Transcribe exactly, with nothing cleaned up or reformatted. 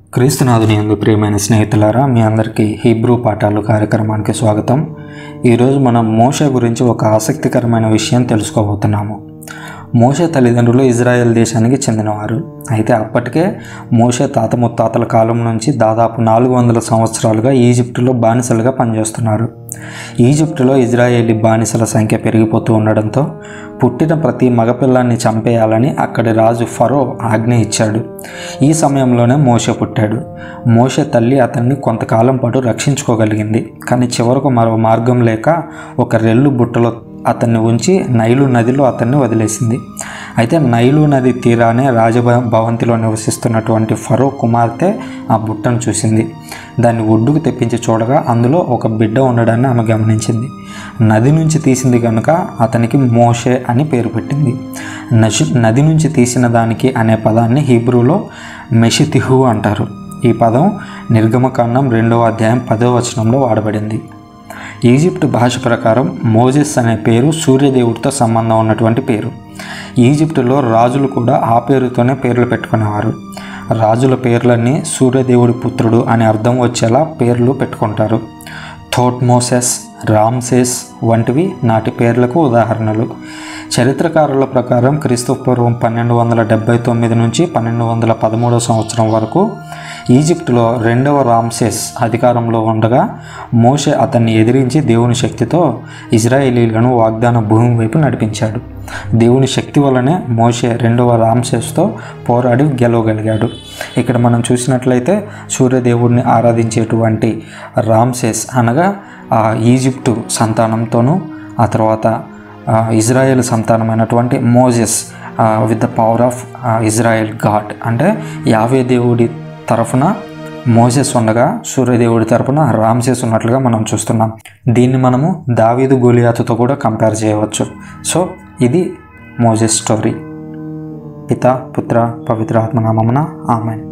క్రీస్తునాథుని యందు ప్రియమైన స్నేహితులారా, మీ అందరికీ హీబ్రూ పాఠాలు కార్యక్రమానికి స్వాగతం. ఈరోజు మనం మోషే గురించి ఒక ఆసక్తికరమైన విషయం తెలుసుకోబోతున్నాము. మోషే తల్లిదండ్రులు ఇజ్రాయెల్ దేశానికి చెందినవారు. అయితే అప్పటికే మోషే తాత ముత్తాతల కాలం నుంచి దాదాపు నాలుగు వందల సంవత్సరాలుగా ఈజిప్టులో బానిసలుగా పనిచేస్తున్నారు. ఈజిప్టులో ఇజ్రాయేలీ బానిసల సంఖ్య పెరిగిపోతూ ఉండడంతో పుట్టిన ప్రతి మగపిల్లాన్ని చంపేయాలని అక్కడి రాజు ఫరో ఆజ్ఞ ఇచ్చాడు. ఈ సమయంలోనే మోషే పుట్టాడు. మోషే తల్లి అతన్ని కొంతకాలం పాటు రక్షించుకోగలిగింది. కానీ చివరకు మరో మార్గం లేక ఒక రెల్లు బుట్టలో అతన్ని ఉంచి నైలు నదిలో అతన్ని వదిలేసింది. అయితే నైలు నది తీరానే రాజభవంతిలో నివసిస్తున్నటువంటి ఫరో కుమార్తె ఆ బుట్టను చూసింది. దాన్ని ఒడ్డుకు తెప్పించి చూడగా అందులో ఒక బిడ్డ ఉండడాన్ని ఆమె గమనించింది. నది నుంచి తీసింది కనుక అతనికి మోషే అని పేరు పెట్టింది. నషి నది నుంచి తీసిన దానికి అనే పదాన్ని హీబ్రూలో మెషితిహు అంటారు. ఈ పదం నిర్గమకాండం రెండవ అధ్యాయం పదవ వచనంలో వాడబడింది. ఈజిప్ట్ భాష ప్రకారం మోజెస్ అనే పేరు సూర్యదేవుడితో సంబంధం ఉన్నటువంటి పేరు. ఈజిప్టులో రాజులు కూడా ఆ పేరుతోనే పేర్లు పెట్టుకునేవారు. రాజుల పేర్లన్నీ సూర్యదేవుడి పుత్రుడు అని అర్థం వచ్చేలా పేర్లు పెట్టుకుంటారు. థోట్మోసెస్, రామ్సెస్ వంటివి నాటి పేర్లకు ఉదాహరణలు. చరిత్రకారుల ప్రకారం క్రీస్తు పూర్వం పన్నెండు వందల డెబ్బై తొమ్మిది నుంచి పన్నెండు వందల పదమూడవ సంవత్సరం వరకు ఈజిప్టులో రెండవ రామ్సెస్ అధికారంలో ఉండగా మోషే అతన్ని ఎదిరించి దేవుని శక్తితో ఇజ్రాయేలీలను వాగ్దాన భూమి వైపు నడిపించాడు. దేవుని శక్తి వల్లనే మోషే రెండవ రామ్సెస్తో పోరాడి గెలవగలిగాడు. ఇక్కడ మనం చూసినట్లయితే సూర్యదేవుడిని ఆరాధించేటువంటి రామ్సెస్ అనగా ఈజిప్టు సంతానంతోనూ, ఆ తర్వాత ఇజ్రాయెల్ సంతానమైనటువంటి Moses with the power of Israel God, అంటే యావే దేవుడి తరఫున మోజెస్ ఉండగా సూర్యదేవుడి తరఫున రామ్సెస్ ఉన్నట్లుగా మనం చూస్తున్నాం. దీన్ని మనము దావీదు గోలియాతుతో కూడా కంపేర్ చేయవచ్చు. సో ఇది మోజెస్ స్టోరీ. పితా పుత్ర పవిత్ర ఆత్మ నామమున ఆమేన్.